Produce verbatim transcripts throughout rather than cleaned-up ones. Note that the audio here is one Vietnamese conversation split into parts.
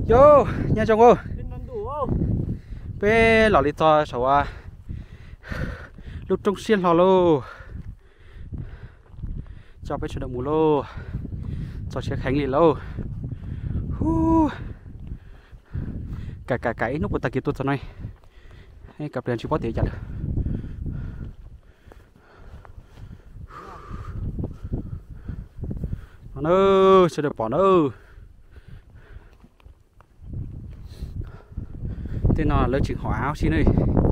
Yo, nha chồng ơi. Bé lò lì to sầu à. Lúc trong xiên lò lô. Cho bé cho đậu mù lô. Cho xe khánh lì lô. Cả cả cái lúc của ta kia tôi cho này. Hay cặp đèn chỉ có thể chặt. Nó ơi, sẽ được bỏ nó ơi. Tên nó là lỡ chỉnh hóa áo xin ơi.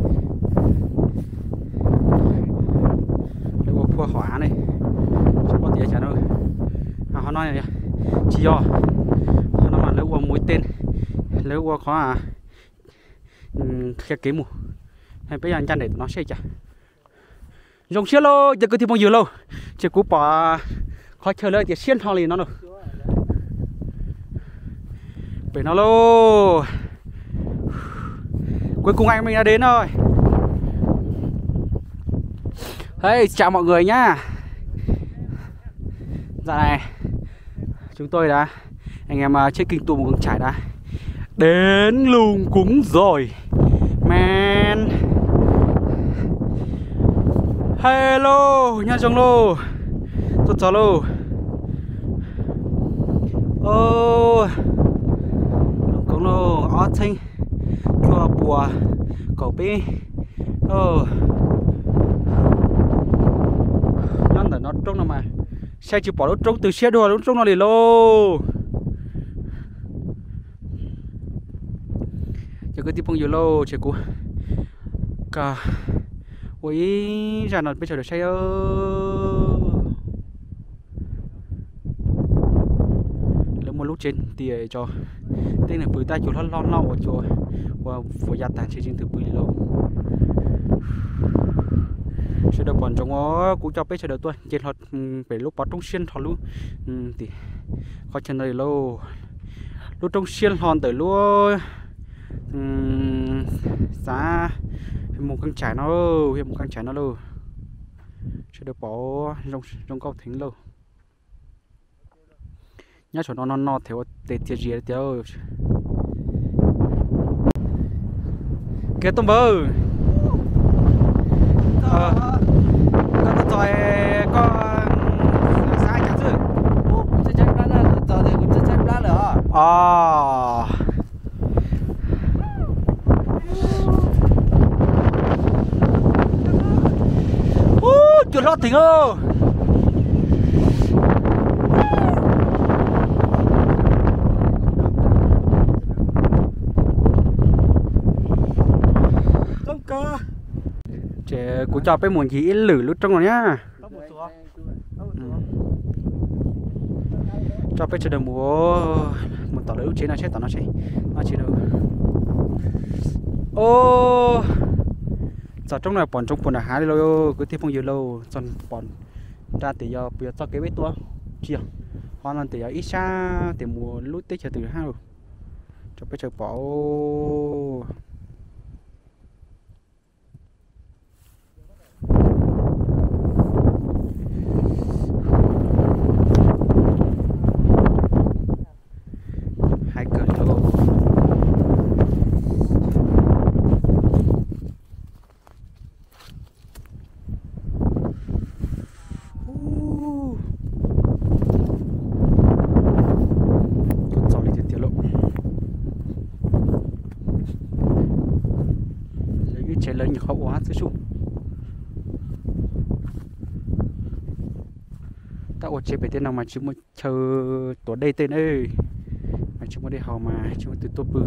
Lỡ bộ phua hóa này. Chỉ có thể chả đâu. À họ nói này chỉ do họ nói mà lỡ bộ mũi tên. Lỡ bộ khó à khe kế mù. Hay bây giờ anh chăn để nó xe chả. Dùng xe lô, giờ cứ tìm bao nhiêu lâu. Chỉ cú bỏ khó chờ lợi thì xiên thò lì nó đâu. Để nó lô. Cuối cùng anh mình đã đến rồi. Hey, chào mọi người nhá. Dạo này chúng tôi đã anh em trên kinh tù một con trải đã đến Lùng Cúng rồi. Man. Hello, nha chồng lô. Tốt chào lô. Ô Lùng Cúng lô, ó thanh chùa bùa cầu bi. Ô nhăn là nó trông nào mà xe chỉ bỏ nó trông từ xe đua nó trông nó liền lô. Giờ cứ tiếp phong nhiều lô chị cô cả ui ra nó bây giờ được xe ơ lấy một lúc trên thì cho tên là bưởi tay chỗ lon lon lau ở chỗ và vừa gia tàn trên từ bưởi lâu sẽ được còn trong nó cũng cho bé sẽ được tôi trên họ về lúc bắt trong xuyên họ luôn thì khó chân này lâu lúc trong xuyên hòn tới luôn giá một con trái nó hiện một con trái nó luôn sẽ được bỏ trong trong câu thính lâu nhá chỗ nó nó nó theo để tiệt gì theo cái tôm bơ ờ con tỏi con sai chả chứ chắc chắn là tỏi thì cũng chắc chắn là nữa à chưa lót thỉnh ơ tôm cơ trẻ của cho bé muốn gì lử lúc trong rồi nhá cho bé chờ đợi múa một tàu lưới chế nào chết tàu nó chết nó chỉ được ô giờ trong này bọn trong quần là há đi lâu cứ tiếp phong nhiều lâu còn bọn ra thì giờ bây giờ cho cái bếp tua chưa hoàn toàn thì giờ ít xa thì mùa lút tết chờ từ hai rồi cho bé chờ bỏ hai cỡ lâu chạy lên nhiều hậu quá chứ chú ta ở chế về tên nào mà chúng mới chờ tổ đây tên ơi mà chúng mới đi hầu mà chúng mới từ top bự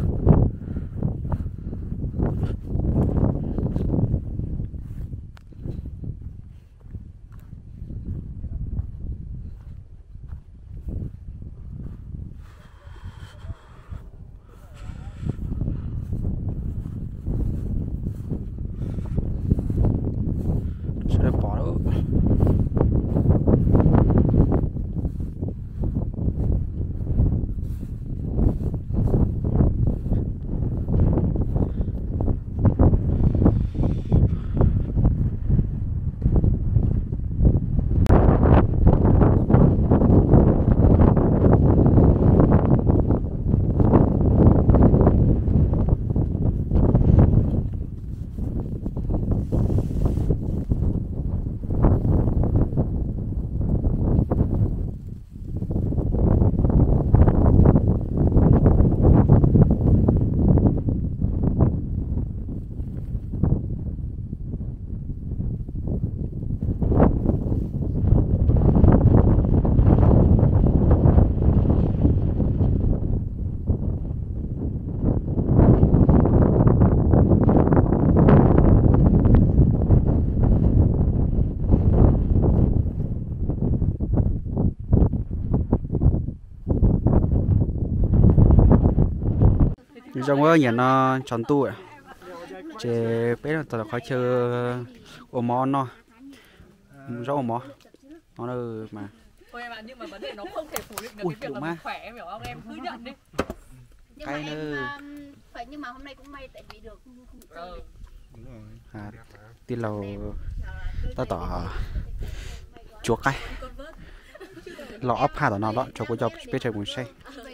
trong cái nhà nó tròn tu à chế bé là tao khó chơi ôm món nó rất ôm món nó đâu mà Ôi em ạ, nhưng mà vấn đề nó không thể phủ định được cái việc là mình khỏe, em hiểu không? Em cứ nhận đi. Nhưng mà em um, phải nhưng mà hôm nay cũng may tại vì được không bị chơi. à, tin lầu tao tỏ chuột cái lọ ấp hai tao nó đó cho cô cho biết chơi muốn say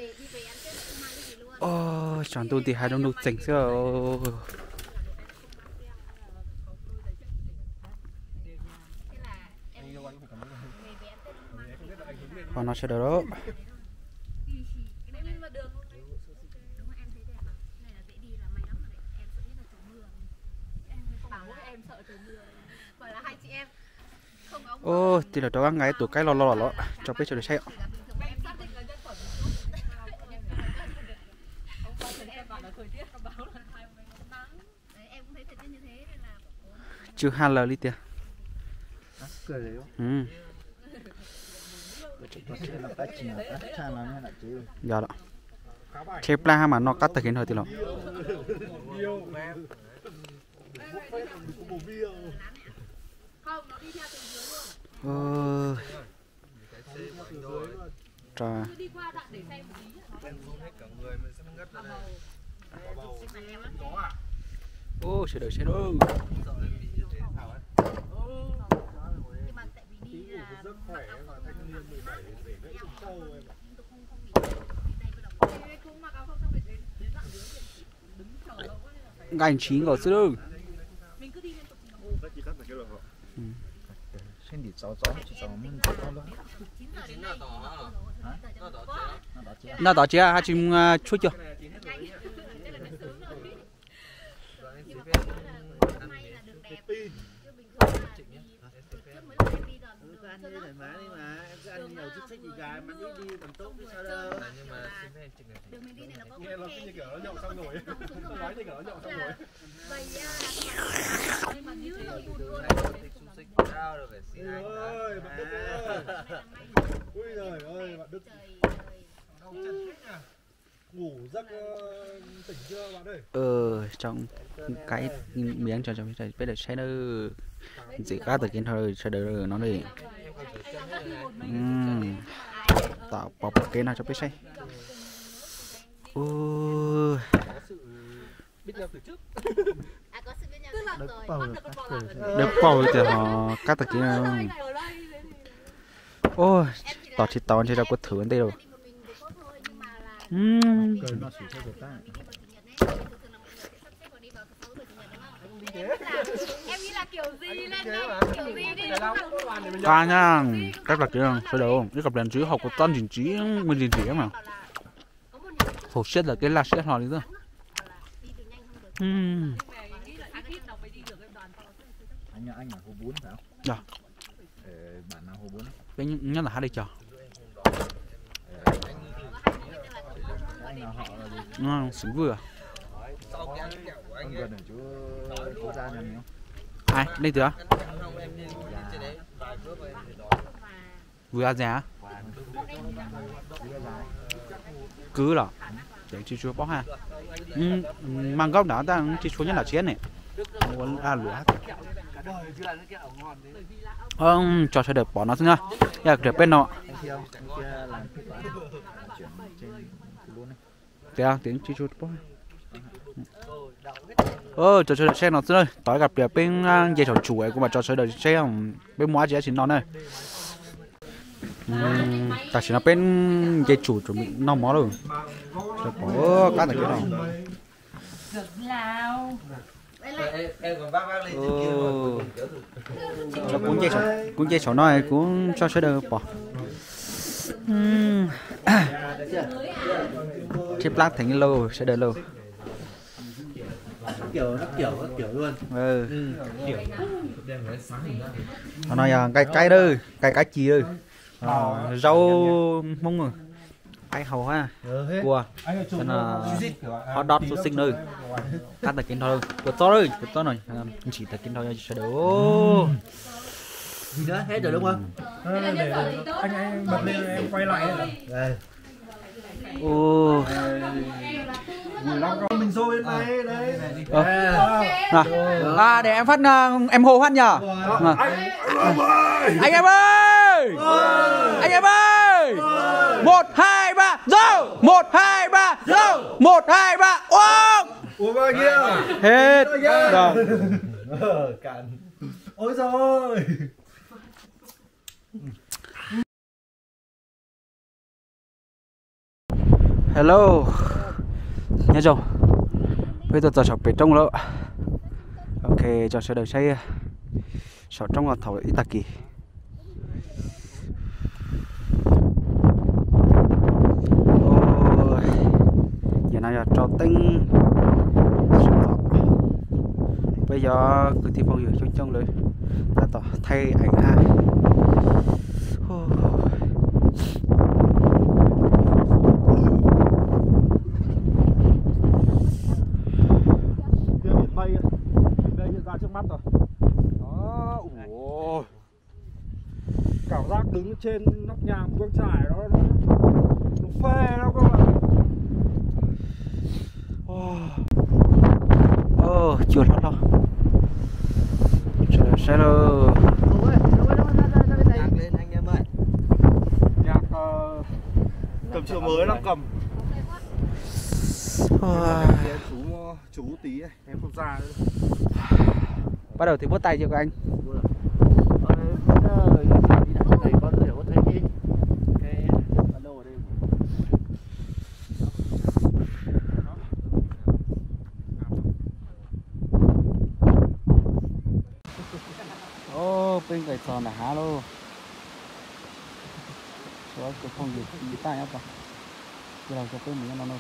ô chọn tôi thì hai đông nụ chỉnh xưa còn nó sẽ được đó ô thì là cho các ngày tụi cái lo lo lo cho biết cho được xe chưa hai lời đi tiền ừ giờ đó chép la mà nó cắt từ hiện hơi thì lòng ờ trời ô sẽ đợi xe đâu gành chín rồi xưa Xin đi cháu cháu chỉ cháu mình cháu luôn. nó tỏ chia hai chim chút chưa ơi, bạn Đức ơi. Ui giời ơi, bạn Đức. Ngủ giấc tỉnh chưa bạn ơi? ờ trong cái miếng cho cho biết biết được xe nó chỉ cá từ kiến thôi sẽ được nó đi um, tạo bọc cái nào cho biết xe ôi được bao thì họ cắt từ kiến ôi tỏ chỉ tao chỉ đâu có thử anh đây đâu um. Em nghĩ là kiểu gì lên đây, kiểu gì đi. Ca nha, rất là kiểu sơ đồ, cái cặp đèn chữ học của tân chỉnh trí mình chỉnh trí mà. Hộp xét là cái là xét họ đi thôi. Ừm. Anh anh là hồ bún phải không? Dạ. Bạn nào hồ bún? Cái nhất là hai đây chờ. Anh nào họ là gì? Ừ, xứng vừa. Anh gần ở chỗ chỗ ra nhà mình không? Ai, đây từ á? Vừa giá. Cứ là để chi chúa bó ha. Ừ, mang gốc đó ta chi chúa nhất là chén này. Muốn ăn lúa. Không, cho sẽ được bỏ nó xuống nha. Giờ được bên nọ. Tiếng tiếng chi chúa bó. Ơ, cho chơi xe nó thôi, tối gặp được bên dây chảo chủ ấy cũng mà cho chơi được xe không, bên mua chỉ xin nó này. Ta chỉ là bên dây chủ chuẩn bị nó mó rồi. Rồi bỏ cá tại cái nào. Cho cuốn dây chảo, cuốn dây chảo này cũng cho chơi được bỏ. Chip lát thành lâu sẽ đợi lâu. Kiểu nó kiểu nó kiểu luôn. Ừ. Kiểu. Nó nói là cái cái đây, cái cái chi đây. À, rau mông rồi. Cái hầu ha. Cua. Nên là hot dog số sinh đây. Cắt được kiến thôi. Của to đây, của to này. Chỉ được kiến thôi sẽ đỡ. Gì nữa? Hết rồi đúng không? À, để anh anh bật lên em quay lại đây. Đây. Ô. mười lăm con mình xô bên này đấy. Nào. À để em phát uh, em hô phát nhờ. Anh, anh ơi. Anh em ơi. Anh em ơi. Một hai ba dâu. Một hai ba dâu. Một hai ba uống. Uống bao nhiêu? Hết. Rồi. Cạn. Ôi rồi. Hello. Nhớ rồi. Bây giờ tôi sẽ bị trong lỡ. Ok, cho sẽ được xây sợ trong là thổi ít kỳ. Ôi. Giờ này là trò tinh. Bây giờ cứ thi phong dự trong trongเลยta tỏ thay ảnh ha. Trước mắt rồi. Đó, ủa. Cảm giác đứng trên nóc nhà một con trải đó nó, nó phê lắm các bạn. Ồ, chưa lắm đâu. Trời xe lơ. Nhạc lên anh em ơi. Nhạc uh, cầm chiều mới đang cầm. Chú chú tí ấy, em không ra nữa. Bắt đầu thì bút tay chưa các anh? Ô, bên cái sòn là há luôn. Số cái phong gì gì tay nhá. Cái đầu cho cái mình nó nó.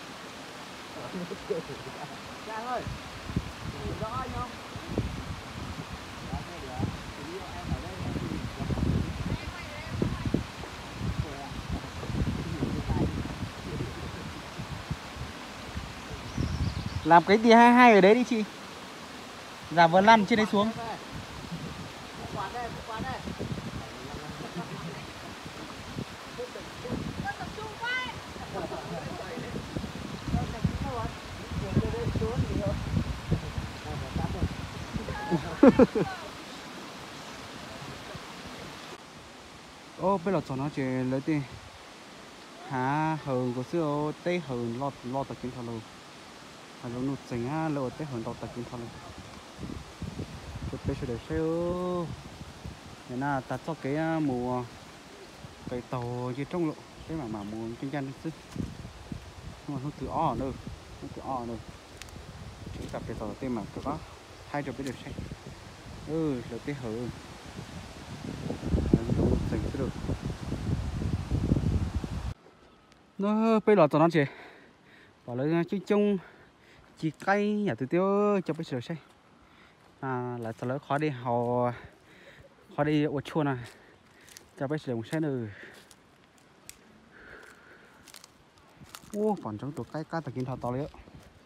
Giang ơi. Rõ anh không? Làm cái tia hai hai ở đấy đi chị. Giả vờ lăn trên đấy xuống. Ô bây giờ cho nó chỉ lấy tiền há hờn của xưa tây hờn lo lo tập kiến thằng luôn hờn nó nụt chính á lo tây hờn lo tập kiến thằng luôn chụp bây giờ để xem này là ta cho cái mùa cái tàu gì trong lộ cái mà mà mùa kinh doanh chứ nhưng mà nó từ o nữa nó từ o nữa chúng ta bây giờ tên mà có hai chục bây giờ xem ừ là tây hờn được nó bây giờ tao nói chị bảo là chung chung chỉ cây nhà từ tiêu cho bây giờ xem à là tao lấy khó đi họ khó đi ô chua này cho bây giờ một xem nữa ô còn trong tụi cây cá tao kiếm thọ to đấy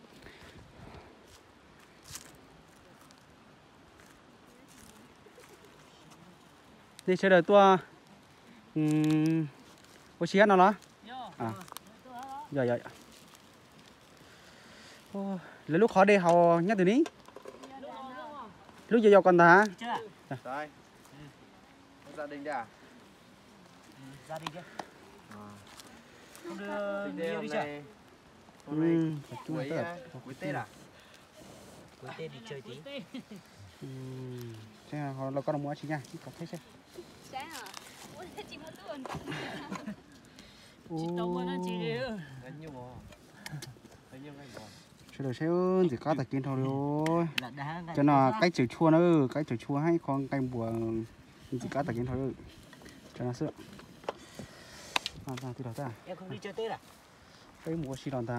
đi chơi đời tua um, ô xí nó nó à dạ dạ ô, lấy lúc khó đi họ nhắc từ ní lúc giờ giờ còn ta Đây. Gia đình đây à? Gia đình chứ. Không đưa nhiều đi chưa? Hôm nay cuối cuối Tết à? Cuối Tết đi chơi tí. Xem họ là con mua chị nha, có thấy xem. Sáng à? Ủa, chị mua tuần. Chị đâu mà nó chị đi. Anh nhiều bò. Anh nhiều anh bò. Chơi đồ xe ơn thì có tài kiến thôi rồi. Cho nó cái chữ chua nữa, cái chữ chua hay con canh bùa chỉ có tài kiến thôi. Cho nó sữa. À, ta từ đó ta. Em không đi chơi Tết à? Cái mua xì đòn ta.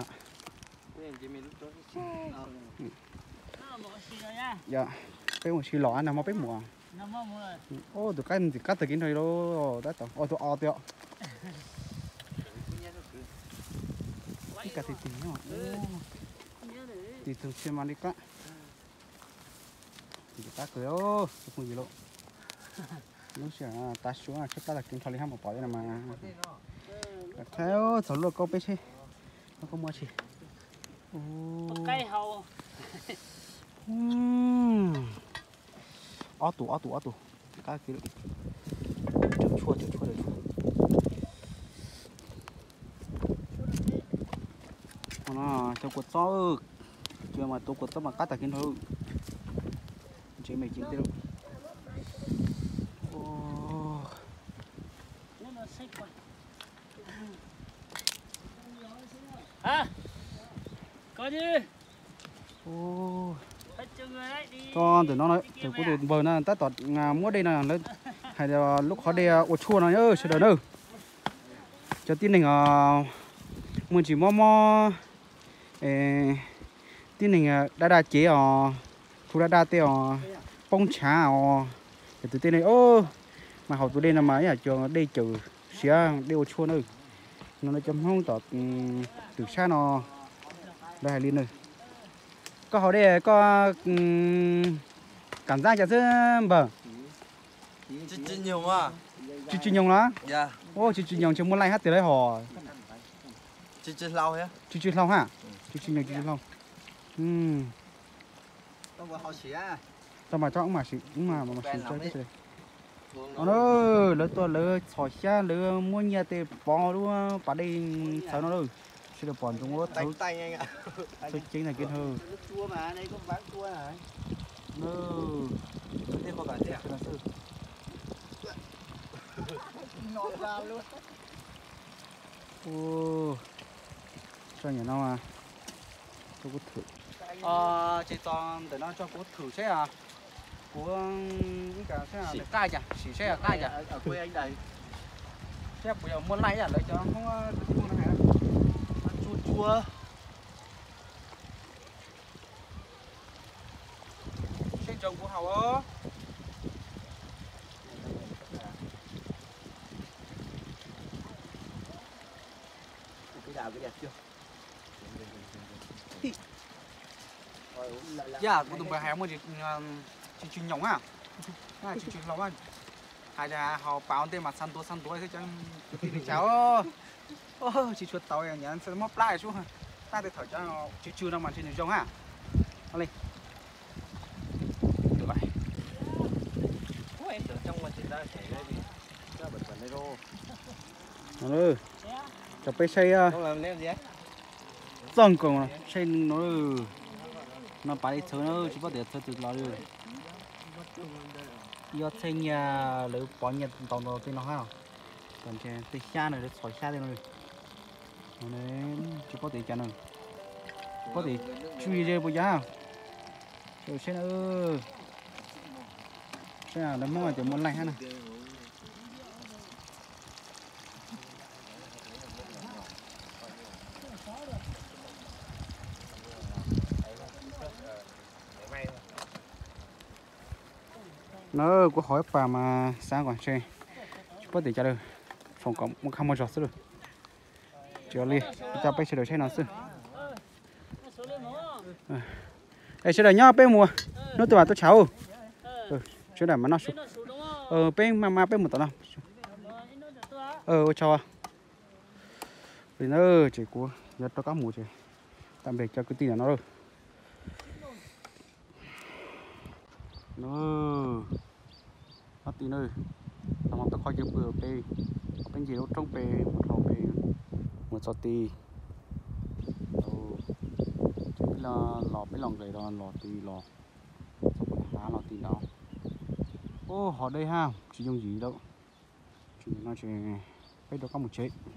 Dạ. Cái mua xì lọ anh nào mà biết mua. Ô, tụi cái thì cắt tài kiến thôi đó, đó tao. Ô, tụi o tụi. Cái cả thì tính nhỏ. Thì thường xuyên mang đi cá thì cá cười ô không gì lộ lúc xưa ta xuống là chắc là kiếm thằng ham một bỏ đây mà theo thằng lô câu bé xe nó có mua gì cây hầu ó tủ ó tủ ó tủ các cái chua chua chua chua chua nó cho quật gió chưa mà tôi quật gió mà cắt tại kiến thôi chế mày chín tiêu à có gì ô cho người đấy đi con từ nó nói từ cuối từ bờ nó tắt tọt mua đây là lên hay là lúc khó đi ô chua nó nhớ sẽ đỡ đâu cho tin mình à muốn chỉ mò mò tin mình đã đã chế à thu đã đã tiêu bông trà à để từ tên này ô mà học từ đây là mà nhà trường đây chữ xía đây ô chua nữa nó nói chấm không tọt từ xa nó đây là liên này có họ đây có cảm giác cho chứ bờ Chứ chứ nhiều mà. chứ chứ nhông đó Dạ. ô chứ chứ nhông chứ muốn lại hát từ đấy họ Chứ chứ lâu hết. chứ chứ lâu hả chứ chứ nhông chứ chứ lâu ừm Tao vào họ xỉa. tao mà cho ông mà xịn mà mà xịn chơi cái gì Nó nó lỡ tôi lỡ sỏi xa lỡ mua nhà thì bỏ luôn bỏ đi sao nó rồi sẽ được bỏ trong nó tay tay anh ạ. tôi chính là cái hơ Nước chua mà, đây có bán chua hả? nó Thêm vào cả thế à? Ngon ra luôn. ô cho nhà nó mà tôi có thử ờ chị toàn để nó cho cô thử xe à của những cái xe là cay chả xỉ xe là cay chả Ở quê anh đây. xe bây giờ muốn lấy à lấy cho nó không không nó hay Chua chua. xe chồng của hậu ơ Cái đào cái đẹp chưa? dạ của tụi bà hẻm một chị chị chị nhộng à à chị chị lâu anh hai là họ bảo tên mặt săn tua săn tua thế chứ thì cháu ô chị chuột tàu nhà nhà sẽ móc lại xuống ta thì thở cho chị chưa đâu mà chị nhộng à lên được vậy Trong mà chỉ ra chảy ra thì ra bật bật đây đâu. ừ chụp cái xây Không làm nem gì ấy? dần còn xây nó nó phải đi nó chỉ có thể thở từ đó rồi do xây nhà lấy bỏ nhà tàu nó tên nó ha còn chơi xây xa này để sỏi xa đây rồi nên chỉ có thể chăn rồi có thể chui ra bây giờ rồi xem ơ xem là nó mới chỉ muốn lạnh ha này nó có hỏi bà mà sáng còn chơi có thể trả được phòng cộng một không một giọt rồi chờ đi cho bây giờ chơi nó xưa đây sẽ đợi nhau bên mùa nó từ bà tôi cháu ừ chưa đợi mà nó xuống ờ bên mà mà bên một tao nào ờ chào vì nó chỉ của giờ tôi có mùa chơi tạm biệt cho cái tin là nó rồi nó nó tí nơi nó mong tôi khỏi chụp bờ bê bên gì đâu trong bê một hồ bê một giọt tì chỉ biết là lò biết lòng gầy đó lò tì lò lá lò tì đó ô họ đây ha chỉ dùng gì đâu chỉ nó chỉ bây giờ có một chế